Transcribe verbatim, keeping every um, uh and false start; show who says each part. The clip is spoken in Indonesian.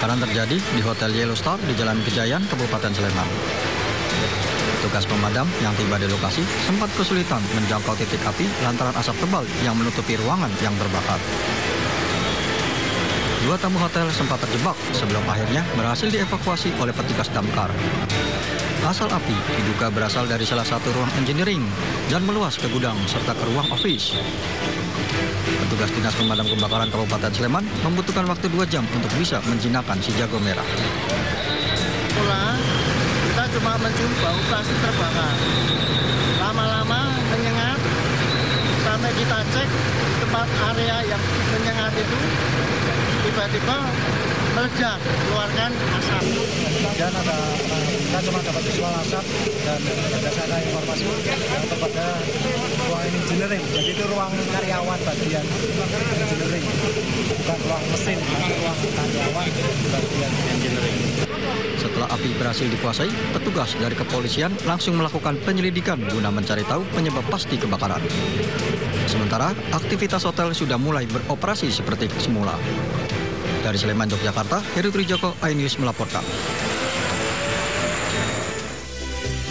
Speaker 1: Kebakaran terjadi di Hotel Yellow Star di Jalan Kejayaan, Kabupaten Sleman. Petugas pemadam yang tiba di lokasi sempat kesulitan menjangkau titik api lantaran asap tebal yang menutupi ruangan yang terbakar. Dua tamu hotel sempat terjebak sebelum akhirnya berhasil dievakuasi oleh petugas damkar. Asal api diduga berasal dari salah satu ruang engineering dan meluas ke gudang serta ke ruang office. Petugas Dinas Pemadam Kebakaran Kabupaten Sleman membutuhkan waktu dua jam untuk bisa menjinakkan si jago merah.
Speaker 2: Pulang, kita cuma mencium bau plastik terbakar. Lama-lama menyengat, sampai kita cek di tempat area yang menyengat itu, tiba-tiba meledak, keluarkan asap.
Speaker 3: Dan ada, kita cuma dapat visual asap dan berdasarkan informasi kepada ruang engineering. Jadi itu ruang karyawan bagian engineering, bukan ruang mesin, tapi ruang karyawan bagian engineering.
Speaker 1: Setelah api berhasil dikuasai, petugas dari kepolisian langsung melakukan penyelidikan guna mencari tahu penyebab pasti kebakaran. Sementara, aktivitas hotel sudah mulai beroperasi seperti semula. Dari Sleman, Yogyakarta, Heru Trijoko, iNews melaporkan.